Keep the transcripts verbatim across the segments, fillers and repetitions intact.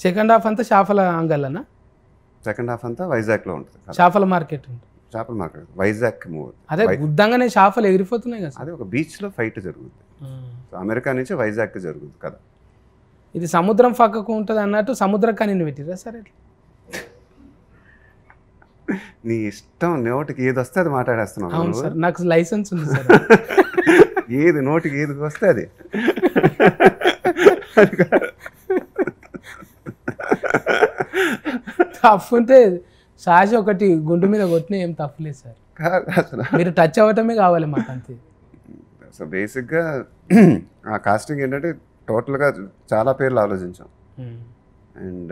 Second half అంతా చేపల అంగళ్ళనా? Second half అంతా వైజాగ్లో ఉంటుంది, చేపల మార్కెట్ ఉంటుంది. చేపల మార్కెట్ వైజాగ్ మూవ్. అదే గుద్దంగానే చేపలు ఎగిరిపోతున్నాయి కదా. అదే ఒక బీచ్లో ఫైట్ జరుగుతుంది. అమెరికా నుంచి వైజాగ్కి జరుగుతుంది కదా. ఇది సముద్రం పక్కకు ఉంటుంది అన్నట్టు సముద్ర కనిని పెట్టిరా సార్? నీ ఇష్టం, నోటికి ఏది వస్తే అది మాట్లాడేస్తున్నావు. అవును సార్, నాకు లైసెన్స్ ఉంది సార్. ఏది నోటికి ఏది వస్తే అది. తప్పు ఉంటే సాసి ఒకటి గుండు మీద కొట్టినా ఏం తప్పులేదు సార్. మీరు టచ్ అవ్వటమే కావాలి మాకు అంతే. సో బేసిక్గా ఆ కాస్టింగ్ ఏంటంటే టోటల్గా చాలా పేర్లు ఆలోచించాం. అండ్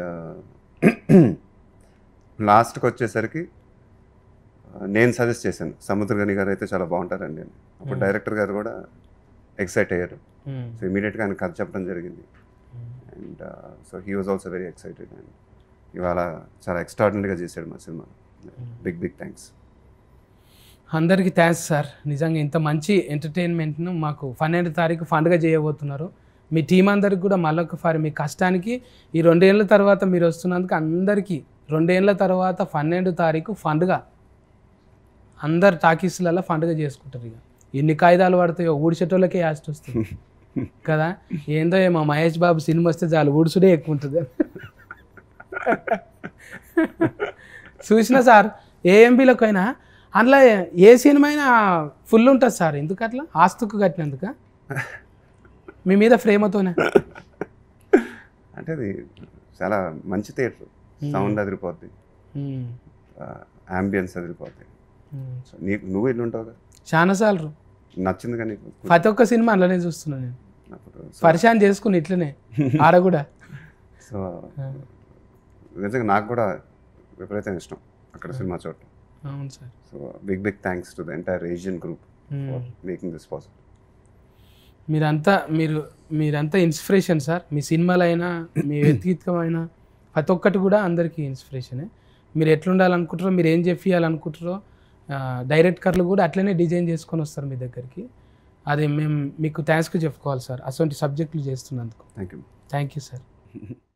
లాస్ట్కి వచ్చేసరికి నేను సజెస్ట్ చేశాను, సముద్రగని గారు అయితే చాలా బాగుంటారండి అని. అప్పుడు డైరెక్టర్ గారు కూడా ఎక్సైట్ అయ్యారు. సో ఇమీడియట్గా ఆయన కథ చెప్పడం జరిగింది. And so he was also very excited. And ఇవాళ చాలా ఎక్స్ట్రాడినరీగా చేశాడు మా సినిమా. Big big thanks. అందరికీ థ్యాంక్స్ సార్. నిజంగా ఇంత మంచి ఎంటర్టైన్మెంట్ను మాకు పన్నెండు తారీఖు ఫండ్గా చేయబోతున్నారు. మీ టీం అందరికి కూడా మళ్ళొకసారి మీ కష్టానికి ఈ రెండేళ్ల తర్వాత మీరు వస్తున్నందుకు అందరికీ రెండేళ్ల తర్వాత పన్నెండు తారీఖు ఫండ్గా అందరు టాకీస్లలో ఫండ్గా చేసుకుంటారు. ఇక ఎన్ని కాయిదాలు పడతాయో ఊడిచేటోళ్ళకే యాస్ట్ వస్తుంది కదా. ఏందో ఏమో మహేష్ బాబు సినిమా వస్తే చాలు ఊడుసుడే ఎక్కువ ఉంటుంది. చూసినా సార్ ఏఎంబీలకు అయినా అందులో ఏ సినిమా అయినా ఫుల్ ఉంటుంది సార్. ఎందుకు అట్లా ఆస్తుకు కట్టినందుక మీ మీద ప్రేమతోనే? అంటే అది చాలా మంచి థియేటర్, సౌండ్ అదిరిపోద్ది, అంబియన్స్ అదిరిపోద్ది. నీకు నువ్వు ఇల్లు ఉంటావు కదా చాలా సార్లు, నచ్చింది కానీ ప్రతి ఒక్క సినిమా అందులోనే చూస్తున్నాను నేను. పరిశాన్ చేసుకుని ఇట్లనే ఆడ కూడా. సో నిజంగా నాకు కూడా విపరీతం ఇష్టం అక్కడ సినిమా చూడటం. అవును sir. So big big thanks to the entire Asian group for making this possible. మీరంతా మీరు మీరంతా ఇన్స్పిరేషన్ సార్. మీ సినిమాలైనా మీ వ్యక్తిత్వమైనా ప్రతి ఒక్కటి కూడా అందరికీ ఇన్స్పిరేషనే. మీరు ఎట్లుండాలనుకుంటారో, మీరు ఏం చెప్పియాలనుకుంటారో డైరెక్టర్లు కూడా అట్లనే డిజైన్ చేసుకొని వస్తారు మీ దగ్గరికి. అది మేము మీకు థ్యాంక్స్గా చెప్పుకోవాలి సార్, అటువంటి సబ్జెక్టులు చేస్తున్నందుకు. Thank you. Thank you sir.